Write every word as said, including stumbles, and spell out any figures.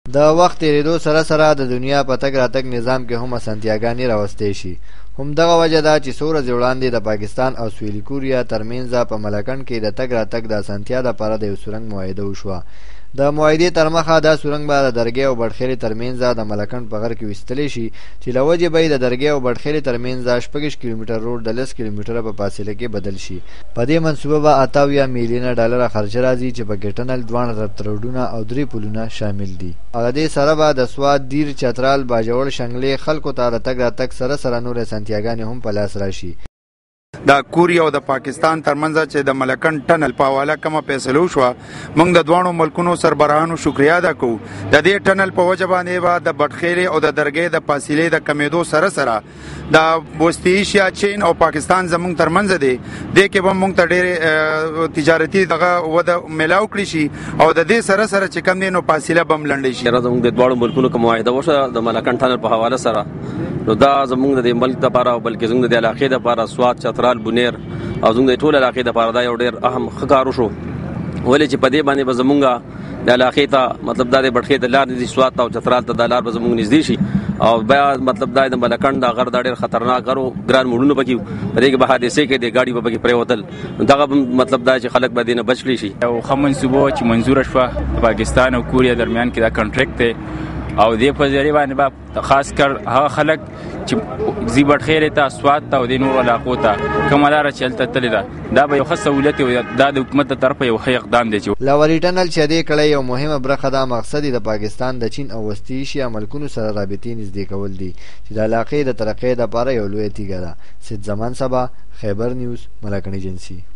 د وخت تیریدو سره سره د دنیا په تګ راتګ نظام کې هم اسانتیاګانې راوستې شي. همدغه وجه ده چې څو ورځې وړاندې د پاکستان او سویلي کوریا ترمنځ په ملکند کې د تګ راتګ د اسانتیا لپاره د یو سورنګ معاهده وشوه. د معاهدې تر مخه دا سورنګ به د درګۍ او بډخیلې ترمنځ د ملکند په غر کې ویستلی شي چې له وجې به یې د درګۍ او بډخیلې ترمنځ شپږ کیلومتر روډ د لس کیلومتره په فاصله کې بدل شي. په دې منصوبه به اته اویا میلیونه ډالره خرچه راځي چې پکې ټنل، دواړه ربط روډونه او درې پلونه شامل دي. او د دې سره به د سوات، دیر، چترال، باجوړ، شنګلې خلکو ته د تګ راتګ سره سره نور اسانتیاګانې هم په لاس راشي. د کوریا او د پاکستان ترمنځ چې د ملکند ټنل په حواله کومه فیصله وشوه، موږ د دواړو ملکونو سربراهانو شکریا ادا کوو. د دې ټنل په وجه باندې به د بډخیلې او د درګۍ د فاصلې د کمیدو سره سره د وسطي ایشیا، چین او پاکستان زموږ ترمنځ دی دې کې به موږ ته ډېرې تجارتي دغه وده میلاو کړي شي او د دې سره سره چې کوم دی نو فاصله به هم لنډی شي. زموږ د دواړو ملکونو کوم معاهده وشوه د ملکند ټنل په حواله سره، نو دا زموږ د ملک لپاره او بلکې زموږ د علاقې لپاره سوات، چترال، بونیر او زموږ د ټول علاقې لپاره دا یو ډېر اهم ښه کار وشو. ولې چې په دې باندې به زموږ د علاقې ته مطلب دا د بډخې د لار نږدې سوات او چترال ته دا لار به زموږ نږدې شي او بیا مطلب دا د ملکند دا غر دا ډېر خطرناک غر و، ګران موډونه پکې په دې کې به حادثې کېدې، ګاډي به پکې پرېوتل. دغه مطلب دا چې خلک به دې نه بچ کړي شي. یو ښه منصوبه چې منظوره شوه د پاکستان او کوریا درمیان کې دا کنټریکټ دی او دې په ذریعه باندې به خاص کر هغه خلک چې ځي بډخیلې ته، سوات ته او دې نورو علاقو ته کومه لاره چې هلته تللې ده، دا به یو ښه سهولت وي. دا د حکومت له طرفه یو ښه اقدام دی. چې لاوري ټنل چې دې کړی یو مهمه برخه ده، مقصد یې د پاکستان د چین او وسطي ایشیا ملکونو سره رابطې نږدې کول دي چې د علاقې د ترقۍ لپاره یو لویه تیږه ده. سید زمان سبا، خیبر نیوز، ملکند ایجنسي.